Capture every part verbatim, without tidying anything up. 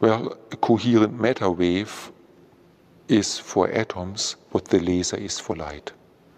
Well, a coherent matter wave is for atoms what the laser is for light.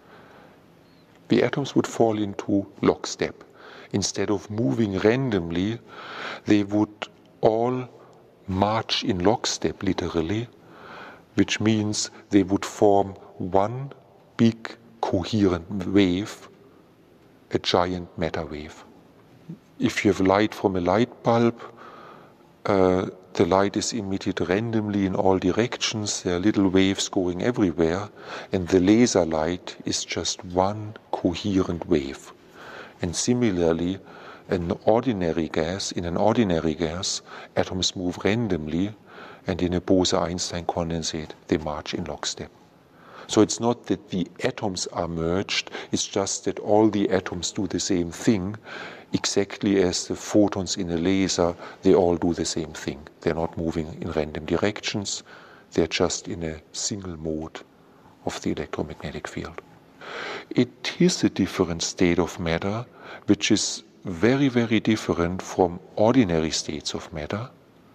The atoms would fall into lockstep. Instead of moving randomly, they would all march in lockstep, literally, which means they would form one big coherent wave, a giant matter wave. If you have light from a light bulb, uh, the light is emitted randomly in all directions. There are little waves going everywhere, and the laser light is just one coherent wave. And similarly, an ordinary gas, in an ordinary gas, atoms move randomly, and in a Bose-Einstein condensate, they march in lockstep. So it's not that the atoms are merged, it's just that all the atoms do the same thing, exactly as the photons in a laser, they all do the same thing. They're not moving in random directions, they're just in a single mode of the electromagnetic field. It is a different state of matter, which is very, very different from ordinary states of matter.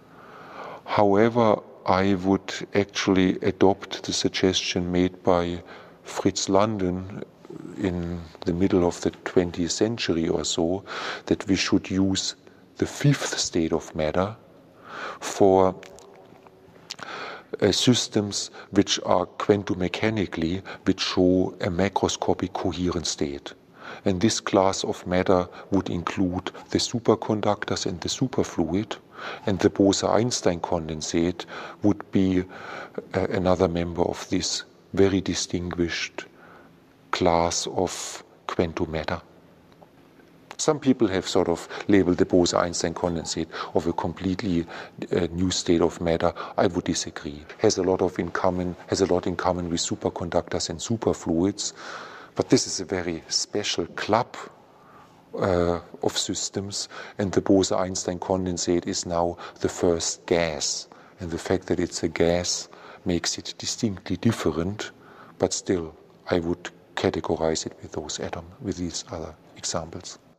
However, I would actually adopt the suggestion made by Fritz London in the middle of the twentieth century or so, that we should use the fifth state of matter for uh, systems which are quantum-mechanically, which show a macroscopic coherent state. And this class of matter would include the superconductors and the superfluid, and the Bose-Einstein condensate would be uh, another member of this very distinguished class of quantum matter. Some people have sort of labeled the Bose-Einstein condensate of a completely uh, new state of matter. I would disagree. Has a lot of in common, has a lot in common with superconductors and superfluids, but this is a very special club uh, of systems, and the Bose-Einstein condensate is now the first gas, and the fact that it's a gas makes it distinctly different, but still I would categorize it with those atoms, with these other examples.